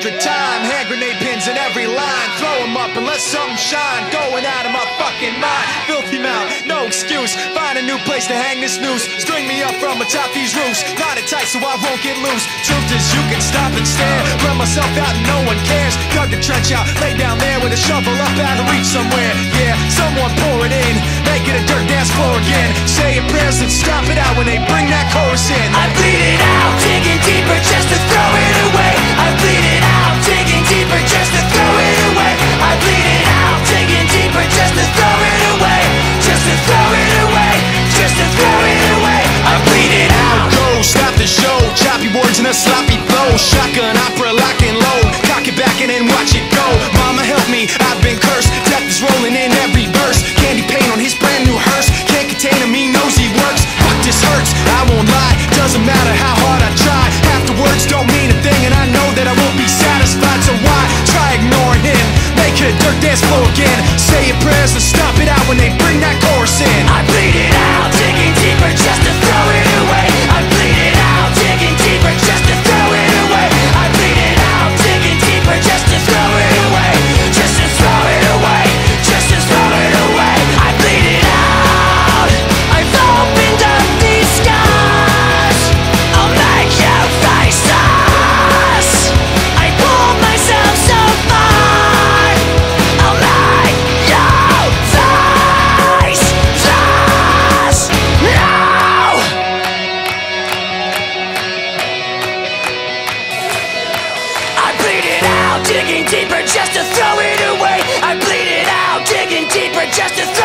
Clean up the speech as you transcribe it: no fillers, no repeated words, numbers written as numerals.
100 times. Hand grenade pins in every line. Throw them up and let something shine. Going out of my fucking mind. Filthy mouth, no excuse. Find a new place to hang this noose. String me up from atop these roofs. Knot it tight so I won't get loose. Truth is you can stop and stare. Run myself out and no one cares. Dug the trench out, lay down there with a shovel up out of reach somewhere. Yeah, someone pour it in. Make it a dirt dance floor again. Say your prayers and stop it out when they bring that chorus in. I bleed it out, digging deeper just to throw it away. I bleed it out, digging deeper just to throw it away. I bleed it out, digging deeper just to throw it away. Just to throw it away, just to throw it away. I bleed it out. Go, stop the show. Choppy words and a sloppy flow. Shotgun opera, lock and load. Cock it back and then watch it go. Mama help me, I've been cursed. Death is rolling in every verse. Candy paint on his brand new hearse. Can't contain him, he knows he works. Fuck, this hurts, I won't lie. Doesn't matter how hard I try. Half the words don't mean a thing, and I know that I won't be satisfied. So why try ignoring him? Make it a dirt dance floor again. Say your prayers and stop it out when they bring that chorus in. I bleed it out, digging deeper just to throw it away. I bleed it out, digging deeper just to throw it away. I bleed it out, digging deeper just to throw it away. Just to throw it away, just to throw it away. I bleed it out. I've opened up these scars. I'll make you face us. I pulled myself so far. I'll make you face us. No! I bleed it out, digging deeper just to throw it away. I bleed it out, digging deeper just to throw